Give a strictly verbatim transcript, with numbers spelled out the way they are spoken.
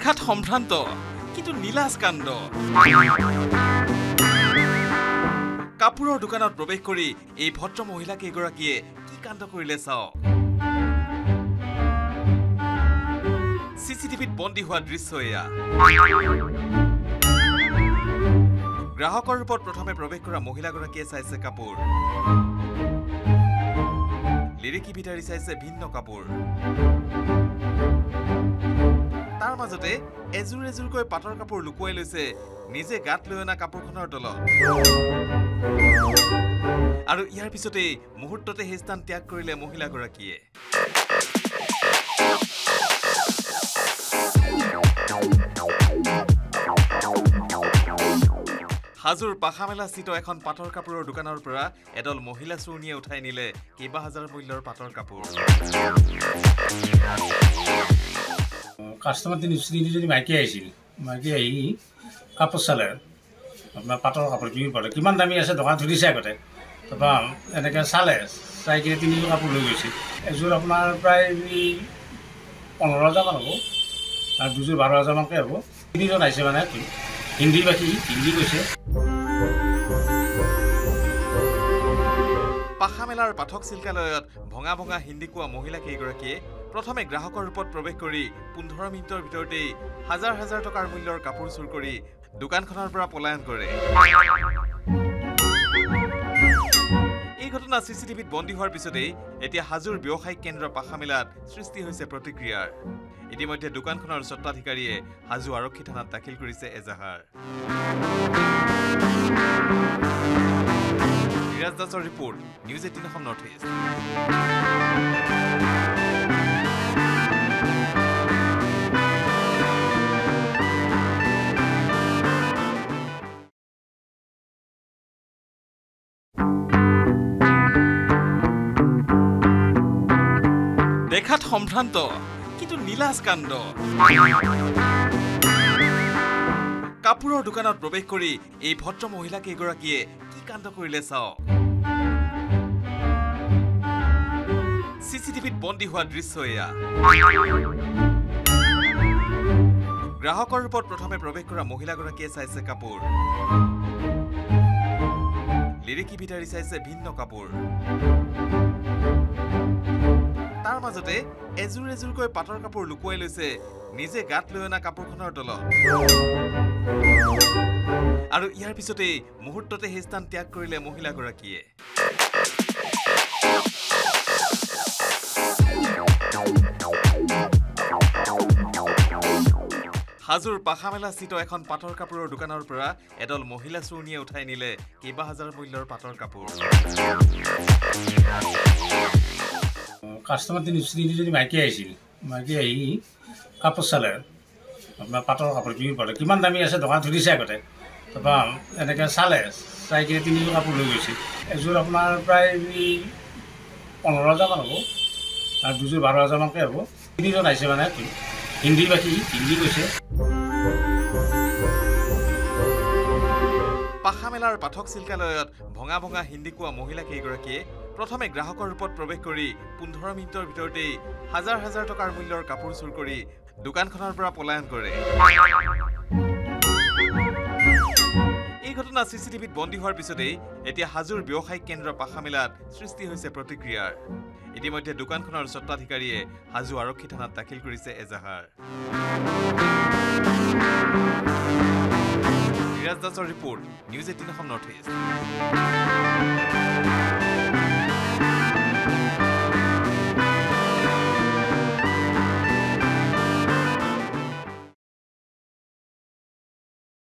দেখাত সম্ভ্ৰান্ত কিন্তু নীলাজ কাণ্ড কাপোৰৰ দোকানত প্ৰৱেশ কৰি এই ভদ্ৰ মহিলা কেইগৰাকীয়ে কি কাণ্ড কৰিলে চাওক চিচিটিভিত বন্দী হোৱা দৃশ্য এয়া গ্ৰাহকৰ ৰূপত প্ৰথমে প্ৰৱেশ কৰা মহিলাগৰাকীয়ে চাইছে কাপোৰ লিৰিকি ভিতাৰি চাইছে ভিন্ন কাপোৰ তাৰ মাজতে এজুৰ এজুৰকৈ পাটৰ কাপোৰ লুকুৱাই লৈছে নিজে গাত লৈ অনা কাপোৰখনৰ তলত আৰু ইয়াৰ পিছতে মুহূৰ্ততে সেই স্থান ত্যাগ কৰিলে মহিলাগৰাকীয়ে হাজোৰ পাখামেলা স্থিত এখন পাটৰ কাপোৰৰ দোকানৰ পৰা এডল মহিলা চুৰণীয়ে উঠাই নিলে কেইবা হাজাৰ মূল্যৰ পাটৰ কাপোৰ কাষ্টমাৰ তিনি তিনিজনী মাইকী আহিছিল মাইকী আহি কাপোৰ চালে আপোনাৰ পাটৰ কাপোৰ কিনি পালে কিমান দামী আছে দোকান ধৰিছে আগতে তাৰপৰা এনেকৈ চালে চাই কিনে তিনিযোৰ কাপোৰ লৈ গৈছিল এযোৰ আপোনাৰ প্ৰায় পোন্ধৰ হাজাৰমান হ'ব আৰু দুযোৰ বাৰ হাজাৰমানকৈ হ'ব তিনিজন আহিছে মানে হিন্দী বাকী হিন্দী কৈছে পাখামেলাৰ পাঠক চিল্কালয়ত ভঙা ভঙা হিন্দী কোৱা মহিলা কেইগৰাকীয়ে প্ৰথমে গ্ৰাহকৰ ৰূপত প্ৰৱেশ কৰি পোন্ধৰ মিনিটৰ ভিতৰতেই হাজাৰ হাজাৰ টকাৰ মূল্যৰ কাপোৰ চুৰ কৰি দোকানখনৰ পৰা পলায়ন কৰে এই ঘটনা চিচিটিভিত বন্দী হোৱাৰ পিছতেই এতিয়া হাজোৰ ব্যৱসায়িক কেন্দ্ৰ পাখামেলাত সৃষ্টি হৈছে প্ৰতিক্ৰিয়াৰ ইতিমধ্যে দোকানখনৰ স্বত্বাধিকাৰীয়ে হাজো আৰক্ষী থানাত দাখিল কৰিছে এজাহাৰ বিৰাজ দাসৰ report news eighteen Assam north east দেখাত সম্ভ্ৰান্ত কিন্তু নীলাজ কাণ্ড কাপোৰৰ দোকানত প্ৰৱেশ কৰি এই ভদ্ৰ মহিলা কেইগৰাকীয়ে কি কাণ্ড কৰিলে চাওক চিচিটিভিত বন্দী হোৱা দৃশ্য এয়া গ্ৰাহকৰ ৰূপত প্ৰথমে প্ৰৱেশ কৰা মহিলাগৰাকীয়ে চাইছে কাপোৰ লিৰিকি ভিতাৰি চাইছে ভিন্ন কাপোৰ তাৰ মাজতে এজুৰ এজুৰকৈ পাটৰ কাপোৰ লুকুৱাই লৈছে নিজে গাত লৈ অনা কাপোৰখনৰ তলত আৰু ইয়াৰ পিছতে মুহূৰ্ততে সেই স্থান ত্যাগ কৰিলে মহিলাগৰাকীয়ে হাজোৰ পাখামেলা স্থিত এখন পাটৰ কাপোৰৰ দোকানৰ পৰা এডল মহিলা চুৰণীয়ে উঠাই নিলে কেইবা হাজাৰ মূল্যৰ পাটৰ কাপোৰ কাষ্টমাৰ তিনি তিনিজনী মাইকী আহিছিল মাইকী আহি কাপোৰ চালে আপোনাৰ পাটৰ কাপোৰ কিনি পালে কিমান দামী আছে দোকান ধৰিছে আগতে তাৰপৰা এনেকৈ চালে চাই কিনে তিনিযোৰ কাপোৰ লৈ গৈছিল এযোৰ আপোনাৰ প্ৰায় পোন্ধৰ হাজাৰমান হ'ব আৰু দুযোৰ বাৰ হাজাৰমানকৈ হ'ব তিনিজন আহিছে মানে হিন্দী বাকী হিন্দী কৈছে পাখামেলাৰ পাঠক চিল্কালয়ত ভঙা ভঙা হিন্দী কোৱা মহিলা কেইগৰাকীয়ে প্ৰথমে গ্ৰাহকৰ ৰূপত প্ৰৱেশ কৰি পোন্ধৰ মিনিটৰ ভিতৰতেই হাজাৰ হাজাৰ টকাৰ মূল্যৰ কাপোৰ চুৰ কৰি দোকানখনৰ পৰা পলায়ন কৰে এই ঘটনা চিচিটিভিত বন্দী হোৱাৰ পিছতেই এতিয়া হাজোৰ ব্যৱসায়িক কেন্দ্ৰ পাখামেলাত সৃষ্টি হৈছে প্ৰতিক্ৰিয়াৰ ইতিমধ্যে দোকানখনৰ স্বত্বাধিকাৰীয়ে হাজো আৰক্ষী থানাত দাখিল কৰিছে এজাহাৰ বিৰাজ দাসৰ report news eighteen Assam north east